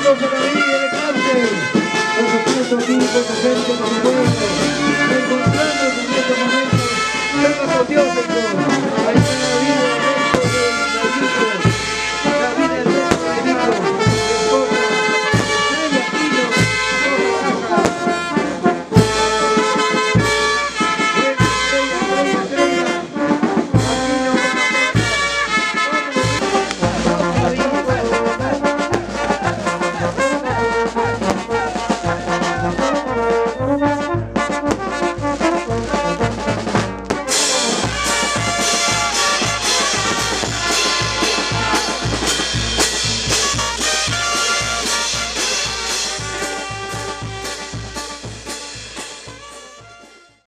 Saludos a David en el cárcel. Por supuesto aquí, por su gente, por su pueblo. Encontrándonos en estos momentos. Venga por Dios, Señor.